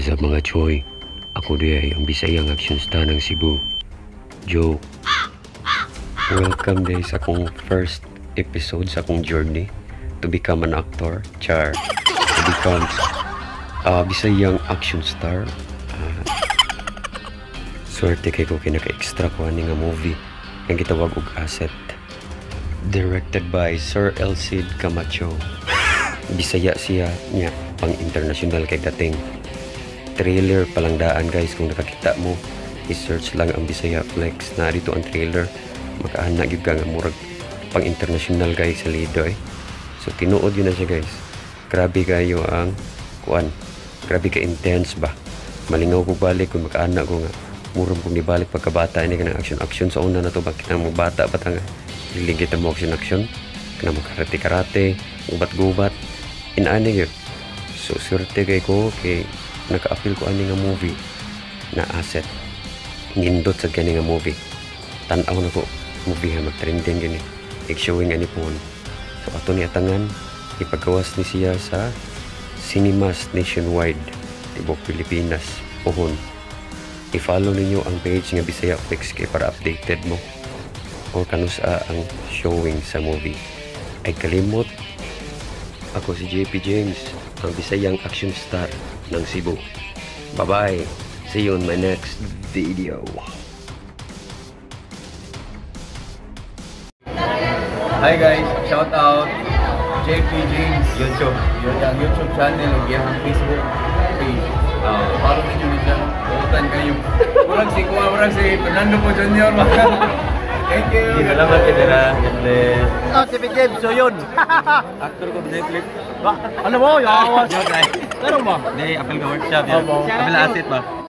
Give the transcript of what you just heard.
What's up mga choy? Ako di ang Bisayang action star ng Cebu, Joe. Welcome day sa akong first episode sa akong journey to become an actor, char. To become Bisayang action star. Swerte kay ko kinaka-extra ko ani nga movie ang gitawag og Asset. Directed by Sir Elcid Camacho. Bisaya siya niya pang international kay dating. Trailer palang daan guys, kung nakakita mo i-search lang ang Bisaya Flex na dito ang trailer, makahanap gyud ka nga murag pang international guys sa Lido eh. So tinuod yun na siya guys, grabe kayo ang kuan, grabe ka intense ba, malingaw ko balik kung makahanap ko nga murag kung nibalik pagkabata ini ka ng action sa una na to, bakit na mo bata ba nga hiling kita mo action kana mo karate ubat-gubat inani yun. So swerte kay ko kay naka-appeal ko ani nga movie na Asset, nindot sa gani nga movie, tanaw na ko movie nga mag-trending gani, showing ani po. So ato ni atangan ipagawas ni siya sa cinemas nationwide tibok Pilipinas. Pohon i-follow ninyo ang page nga Bisaya Flex kay para updated mo or kanusa ang showing sa movie. Ay kalimot, ako si JP James, ang Bisayang action star ng Cebu. Bye-bye. See you on my next video. Hi guys, shout out JP James YouTube. Yung YouTube channel, yung Facebook page. Follow niyo dyan. Putan kayo. Murag si Fernando po Jr. Thank you. Salamat kay Dara. Si Big James, so yun. Actor ko sa clip. Ano mo? Yung awas. Yo guys. Ano mo? Di apel ka workshop yan. Apel Asset ba?